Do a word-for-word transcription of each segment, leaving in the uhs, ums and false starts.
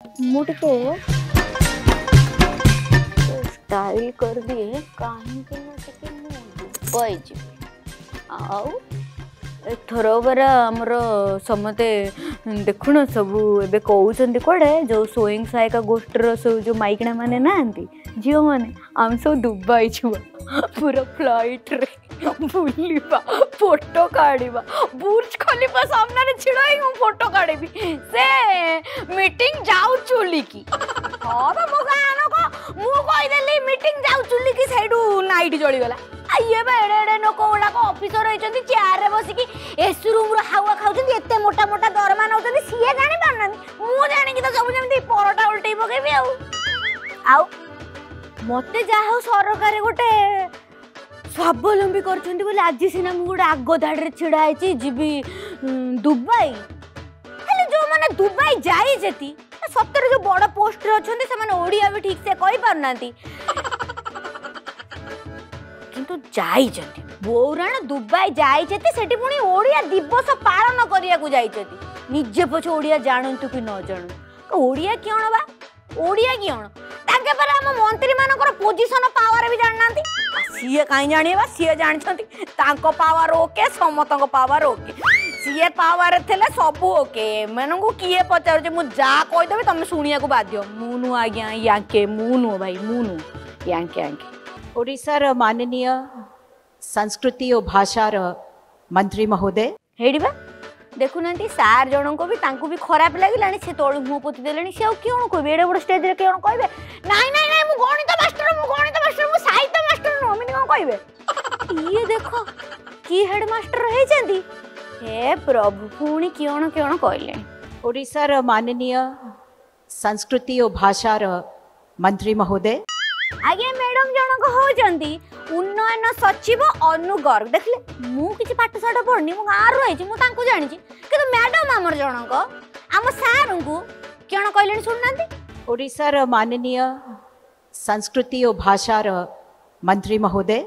मुझे स्टाइल कर दिए कहीं दुबई जी आथर परा आमर समते देखुन सब ए कहते कड़े जो स्वयं सहायता गोष्ठीर सब जो माइकणा मैंने ना झील मैंने आम सब दुबई छुआ पूरा फ्लाइट रे बुलवा फोटो काढ़ा बुर्ज खलीफा सामने छिड़ा ही फोटो काढ़ी से मीटिंग जाऊ चुली की हाँ तो मो मुदेली मीटिंग जाऊ चुली की सैडू नाइट जलीगला ये एडे एडे लोक गुड़ाक ऑफिसर होती चेयर रे बसिकी एसी रूम रो हावा खाउछन एते मोटा मोटा दरमा नउछन सीए जानि पारना मु जानि कि तो सब जेमती परोटा उल्टी पकेबी आउ आउ मते जा हो सरकार गोटे स्वावलंबी करछन्ती बोले आज सिना मु गोटे आग धाड़ी छिड़ा आइछि जीबी दुबई हेले जो माने दुबई जाई जेती सत्तर जो बड़ पोस्ट रे अछन्ती से माने ओडिया भी ठीक से कहि पारनांती किंतु जाई जति बौराण दुबई जाई जति सेठी पुनी ओडिया दिवस पालन करिया को जाई जति निजे पछ ओडिया जानंतु कि न जानु ओडिया कियण बा ओडिया कियण ताके पर हम मंत्री मानकर पोजीशन पावर भी जाननांती सीए काई जानिबा सीए जानछंती तांको पावर ओके समतंको पावर ओके सीए पावर थेले सब ओके मनंगु किए पचार जे मु जा कहि देबे तमे सुनिया को बाध्य मुनु आज्ञा याके मुनु भाई मुनु याके याके ओडिशार माननीय संस्कृति और भाषार मंत्री महोदय हेडिबा देखुना सार जन को भी तांको भी खराब लगे से तलू मुह पोति देले से क्यों कहबे एडे बड़ स्टेज रे क्यों कहबे नाइ नाइ नाइ मु गणित मास्टर मु गणित मास्टर मु साहित्य मास्टर नो मिनी कोन कहबे ये देखो की हेड मास्टर रहे जंदी हे प्रभु पुणी क्यों क्यों कहले ओडिशार माननीय संस्कृति और भाषार मंत्री महोदय आगे मैडम जनक होजंती उन्नयन सचिव अनु गर्ग देखले मु किछि पाठ साठ पढ़नी मु गार रहिछि मु तांको जानिछि किंतु मैडम हमर जनक हम सार को केण कहलेन सुननांती ओडिशार माननीय संस्कृति और भाषार मंत्री महोदय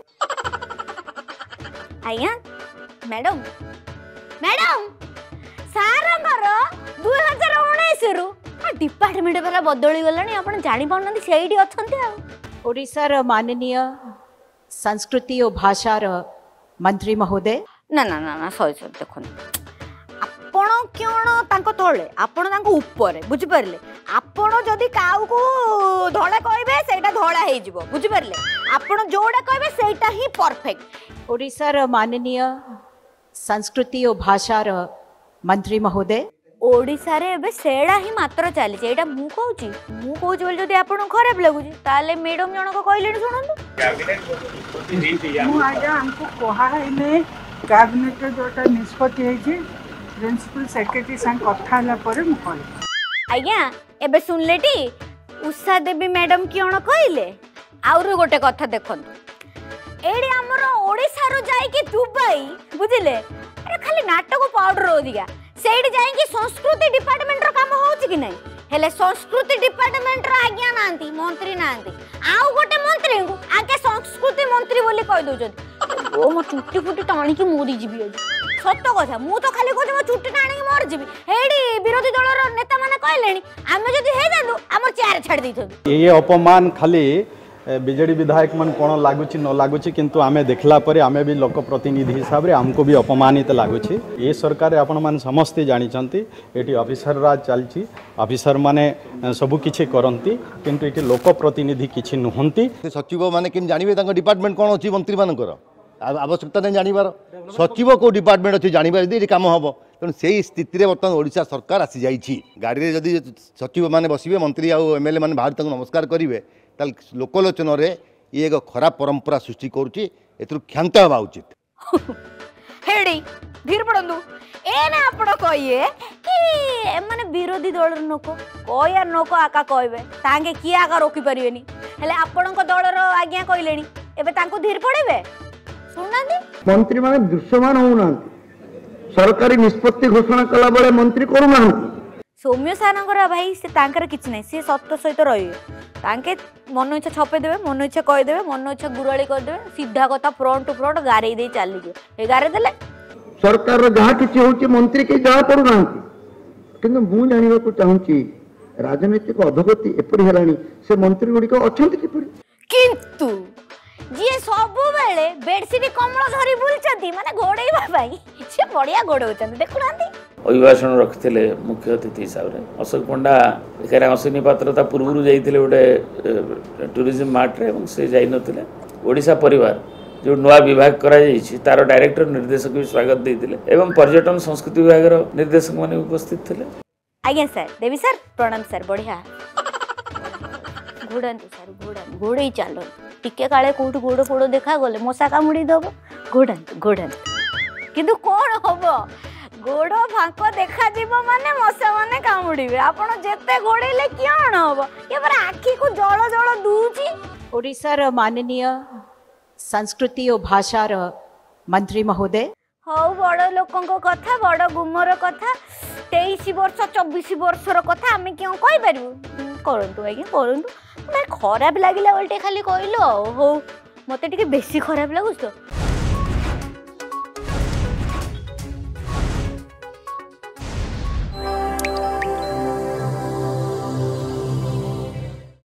आया मैडम मैडम सारंगर दो हज़ार उन्नीस रु डिपार्टमेंट वाला बदली गलानी आपण जानि पाउनंती सेइडी अछंती आ ओडिशार माननीय संस्कृति और भाषार मंत्री महोदय ना ना ना ना सॉरी सॉरी देखो आपण क्यों तांको तळे आपण तांको ऊपर बुझि परले आपण जदी काउ को धळे कहबे सेटा धळा हे जिवो बुझि परले आपण जोडा कहबे सेटा ही परफेक्ट ओडिशार माननीय संस्कृति और भाषार मंत्री महोदय ओडिसा रे एबे सेडा ही मात्र चली एटा मु कहूची मु कहूची बोल जदी आपन खराब लागुची ताले मैडम जण को कहलेन सुनंतु कैबिनेट मु आजा हमको कहा है ने कैबिनेट रे जोटा निष्पत्ति है जी प्रिंसिपल सेक्रेटरी संग कथा हला परे मु कहले आज्ञा एबे सुनलेटी उषा देवी मैडम कियण कहले आउर गोटे कथा देखंतु एडी हमर ओडिसा रो जाई कि दुबई बुझिले अरे खाली नाटक पाउडर ओदिगा सेठी जाएंगे संस्कृति डिपार्टमेंट रो काम होउची कि नै हेले संस्कृति डिपार्टमेंट रो आज्ञा नांती मंत्री नांती आउ गोटे मंत्री को आगे संस्कृति मंत्री बोली कहि दोजत ओ मो चुट्टी फुटी टाणी की मोरी जीबी आज सत्य कथा मु तो खाली कहू मो चुट्टी टाणी की मर जीबी हेडी विरोधी दल रो नेता माने कहलेनी आमे जदी हे जानु हमर चेयर छाड़ दैथबी ये अपमान खाली बीजेडी विधायक मन कौन लगुच न लगुच किंतु आमे देखला परे आमे भी लोक प्रतिनिधि हिसाब रे हमको भी अपमानित लगुच ये सरकार आपण मान समस्ते जानिचंती एटी ऑफिसर राज चलची ऑफिसर माने सब किछि करंती किंतु एटी लोक प्रतिनिधि किछि नहंती सचिव माने किम जानिबे तांको डिपार्टमेंट कोन अछि मंत्री मानकर आवश्यकता नै जानिबार सचिव को डिपार्टमेंट अछि जानिबार यदि काम हबो तेणु से स्थिति रे वर्तमान ओडिशा सरकार आसी जाइछि गाड़ी रे जदि सचिव माने बसिबे मंत्री आ एमएलए माने बाहर तांको नमस्कार करिवे ताल लोकलोचन रे ये एक खराब परंपरा सृष्टि करूची एतरु क्षांत हवा उचित हेडी धीर पड़ंदु ए ना आपण कहिए कि माने विरोधी दल नको कोया नको आका कहबे तांगे की आका रोकी परिबेनी हेले आपण को दल रो आज्ञा कहलेनी एबे तांको धीर पड़ेबे सुननांदी मंत्री माने दृश्यमान होउनांती सरकारी निष्पत्ति घोषणा कला बेले मंत्री करूनांती सौम्य सानंगर भाई से तांकर किछि नै से सत्य सहित रहिबे तांके मन इच्छा छपे देबे मन इच्छा कहि देबे मन इच्छा गुराळी कर देबे सीधा कथा फ्रंट टू फ्रंट गारे दे चाली जे ए गारे देले सरकार रो जहा किछि होछि मंत्री के जहा पडुनांती किंतु मु जानिबा को चाहूची राजनैतिक अधोगति एपरि हेलानी से मंत्री गुड़िक अछंती किपरि किंतु जी सब बेले बेडसीट कमल धरी बुलचंती माने घोड़ेइबा भाई से बढ़िया घोड़ौचंती देखुनांती। अभिभाषण रखिले मुख्य अतिथि हिसाब से अशोक पंडा एखारे अश्विनी पात्र ता पूर्व जाइए गोटे टूरिज्म मार्ट रे से जाई नथिले ओडिशा परिवार जो नुआ विभाग करा जाइछि तार डायरेक्टर निर्देशक भी स्वागत देइतिले एवं पर्यटन संस्कृति विभाग निर्देशक माने उपस्थित थिले। आज्ञा सर देवी सर प्रणाम सर बढ़िया घोड़ांतु सर घोड़ा घोड़े चलो टिके काले कोठ गोड़ फोड़ देखा गले मशा कामुड़ी दब घोड़ांतु घोड़ांतु किंतु कौन हम गोड़ फांक देखा जीव माने मशा माने कामुड़े आपण जेते घोड़ेले कियण हम ये पर आखी को जल जल दूची। ओडिशार माननीय संस्कृति और भाषार मंत्री महोदय हौ बड़ लोकों कथा बड़ गुमर कथा तेईस वर्ष चौबीस वर्षर कथा आम क्यों कहीपर करतु आज्ञा करतु खराब लगे उल्टे खाली कहलु हौ मत टे बेसी खराब लगुच तो